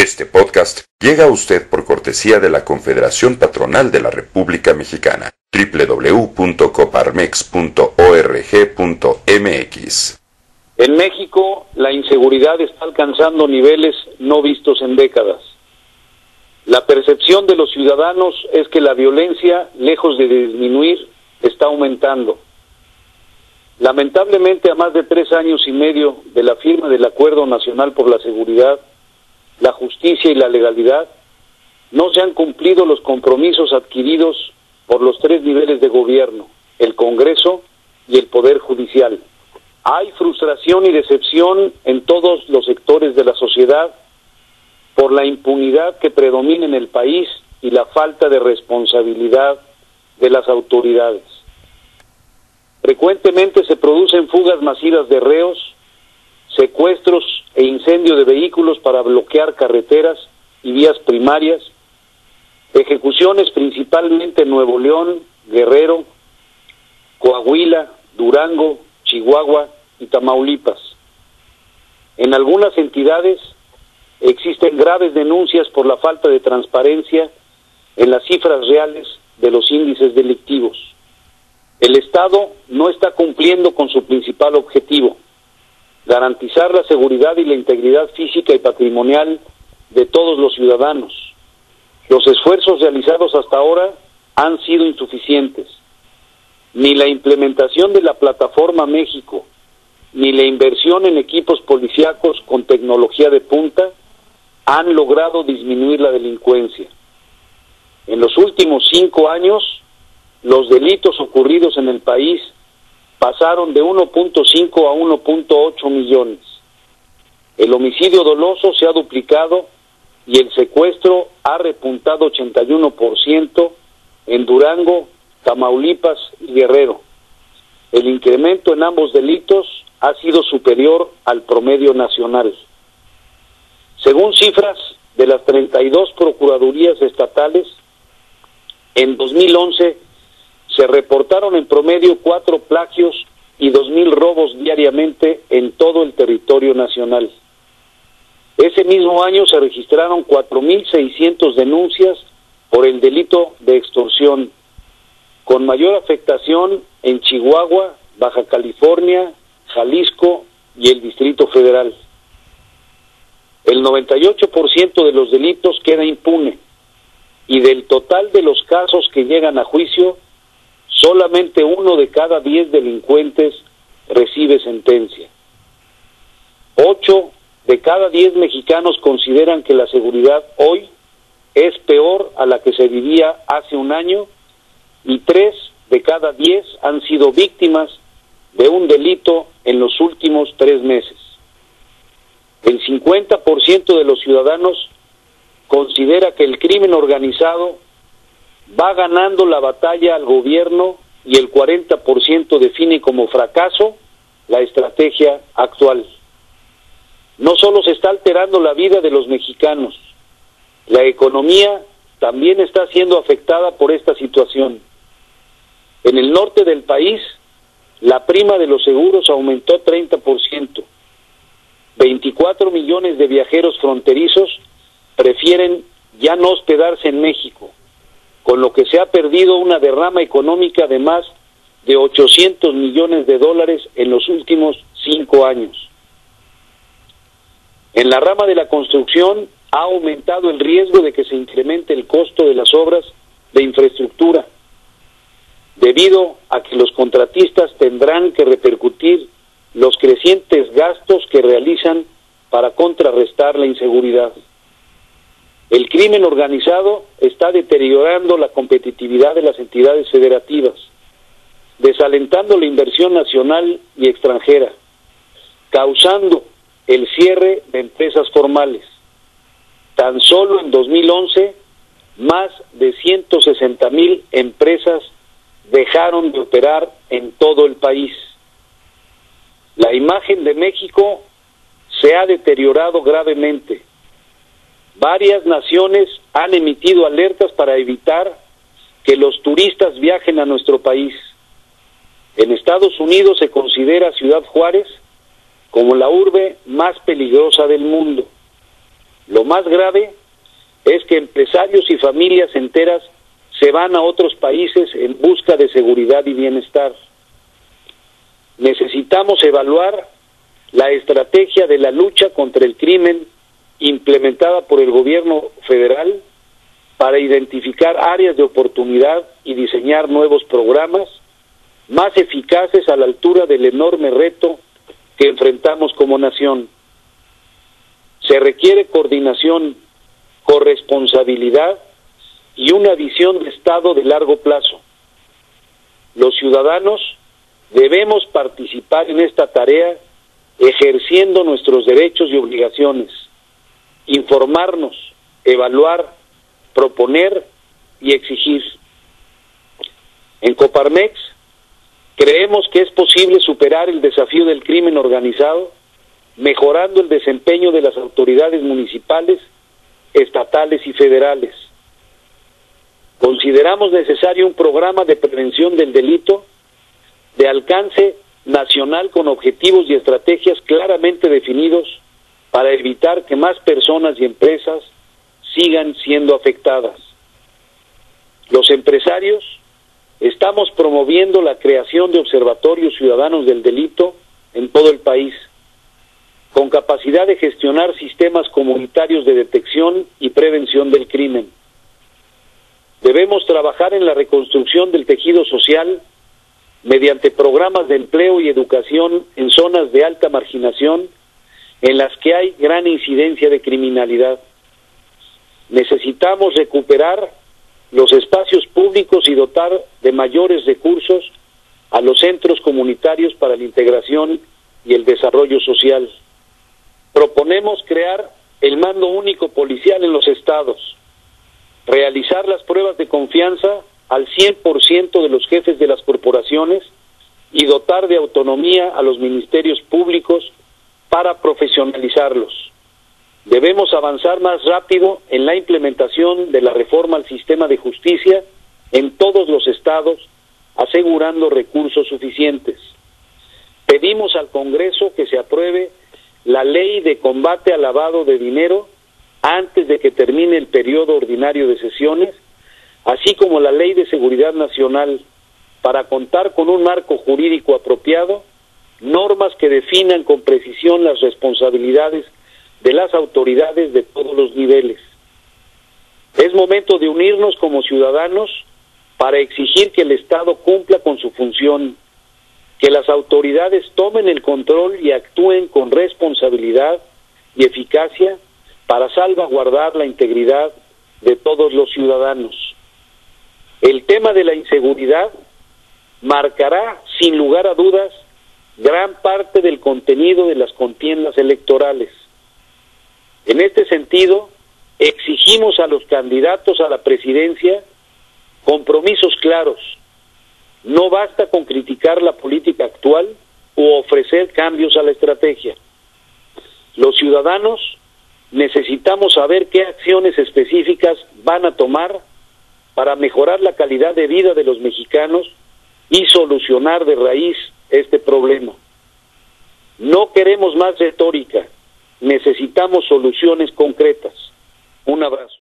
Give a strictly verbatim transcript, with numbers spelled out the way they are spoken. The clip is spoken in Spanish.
Este podcast llega a usted por cortesía de la Confederación Patronal de la República Mexicana, doble u doble u doble u punto coparmex punto org punto mx. En México, la inseguridad está alcanzando niveles no vistos en décadas. La percepción de los ciudadanos es que la violencia, lejos de disminuir, está aumentando. Lamentablemente, a más de tres años y medio de la firma del Acuerdo Nacional por la Seguridad, la Justicia y la Legalidad, no se han cumplido los compromisos adquiridos por los tres niveles de gobierno, el Congreso y el Poder Judicial. Hay frustración y decepción en todos los sectores de la sociedad por la impunidad que predomina en el país y la falta de responsabilidad de las autoridades. Frecuentemente se producen fugas masivas de reos, secuestros e incendio de vehículos para bloquear carreteras y vías primarias, ejecuciones principalmente en Nuevo León, Guerrero, Coahuila, Durango, Chihuahua y Tamaulipas. En algunas entidades existen graves denuncias por la falta de transparencia en las cifras reales de los índices delictivos. El Estado no está cumpliendo con su principal objetivo: garantizar la seguridad y la integridad física y patrimonial de todos los ciudadanos. Los esfuerzos realizados hasta ahora han sido insuficientes. Ni la implementación de la Plataforma México, ni la inversión en equipos policíacos con tecnología de punta han logrado disminuir la delincuencia. En los últimos cinco años, los delitos ocurridos en el país pasaron de uno punto cinco a uno punto ocho millones. El homicidio doloso se ha duplicado y el secuestro ha repuntado ochenta y uno por ciento en Durango, Tamaulipas y Guerrero. El incremento en ambos delitos ha sido superior al promedio nacional. Según cifras de las treinta y dos procuradurías estatales, en dos mil once se reportaron en promedio cuatro plagios y dos mil robos diariamente en todo el territorio nacional. Ese mismo año se registraron cuatro mil seiscientas denuncias por el delito de extorsión, con mayor afectación en Chihuahua, Baja California, Jalisco y el Distrito Federal. El noventa y ocho por ciento de los delitos queda impune, y del total de los casos que llegan a juicio, solamente uno de cada diez delincuentes recibe sentencia. Ocho de cada diez mexicanos consideran que la seguridad hoy es peor a la que se vivía hace un año, y tres de cada diez han sido víctimas de un delito en los últimos tres meses. El cincuenta por ciento de los ciudadanos considera que el crimen organizado va ganando la batalla al gobierno, y el cuarenta por ciento define como fracaso la estrategia actual. No solo se está alterando la vida de los mexicanos, la economía también está siendo afectada por esta situación. En el norte del país, la prima de los seguros aumentó treinta por ciento. veinticuatro millones de viajeros fronterizos prefieren ya no hospedarse en México, con lo que se ha perdido una derrama económica de más de ochocientos millones de dólares en los últimos cinco años. En la rama de la construcción ha aumentado el riesgo de que se incremente el costo de las obras de infraestructura, debido a que los contratistas tendrán que repercutir los crecientes gastos que realizan para contrarrestar la inseguridad. El crimen organizado está deteriorando la competitividad de las entidades federativas, desalentando la inversión nacional y extranjera, causando el cierre de empresas formales. Tan solo en dos mil once, más de ciento sesenta mil empresas dejaron de operar en todo el país. La imagen de México se ha deteriorado gravemente. Varias naciones han emitido alertas para evitar que los turistas viajen a nuestro país. En Estados Unidos se considera Ciudad Juárez como la urbe más peligrosa del mundo. Lo más grave es que empresarios y familias enteras se van a otros países en busca de seguridad y bienestar. Necesitamos evaluar la estrategia de la lucha contra el crimen implementada por el gobierno federal para identificar áreas de oportunidad y diseñar nuevos programas más eficaces a la altura del enorme reto que enfrentamos como nación. Se requiere coordinación, corresponsabilidad y una visión de Estado de largo plazo. Los ciudadanos debemos participar en esta tarea ejerciendo nuestros derechos y obligaciones, informarnos, evaluar, proponer y exigir. En Coparmex creemos que es posible superar el desafío del crimen organizado mejorando el desempeño de las autoridades municipales, estatales y federales. Consideramos necesario un programa de prevención del delito de alcance nacional con objetivos y estrategias claramente definidos para evitar que más personas y empresas sigan siendo afectadas. Los empresarios estamos promoviendo la creación de observatorios ciudadanos del delito en todo el país, con capacidad de gestionar sistemas comunitarios de detección y prevención del crimen. Debemos trabajar en la reconstrucción del tejido social mediante programas de empleo y educación en zonas de alta marginación en las que hay gran incidencia de criminalidad. Necesitamos recuperar los espacios públicos y dotar de mayores recursos a los centros comunitarios para la integración y el desarrollo social. Proponemos crear el mando único policial en los estados, realizar las pruebas de confianza al cien por ciento de los jefes de las corporaciones y dotar de autonomía a los ministerios públicos para profesionalizarlos. Debemos avanzar más rápido en la implementación de la reforma al sistema de justicia en todos los estados, asegurando recursos suficientes. Pedimos al Congreso que se apruebe la ley de combate al lavado de dinero antes de que termine el periodo ordinario de sesiones, así como la ley de seguridad nacional, para contar con un marco jurídico apropiado, normas que definan con precisión las responsabilidades de las autoridades de todos los niveles. Es momento de unirnos como ciudadanos para exigir que el Estado cumpla con su función, que las autoridades tomen el control y actúen con responsabilidad y eficacia para salvaguardar la integridad de todos los ciudadanos. El tema de la inseguridad marcará, sin lugar a dudas, gran parte del contenido de las contiendas electorales. En este sentido, exigimos a los candidatos a la presidencia compromisos claros. No basta con criticar la política actual o ofrecer cambios a la estrategia. Los ciudadanos necesitamos saber qué acciones específicas van a tomar para mejorar la calidad de vida de los mexicanos y solucionar de raíz este problema. No queremos más retórica, necesitamos soluciones concretas. Un abrazo.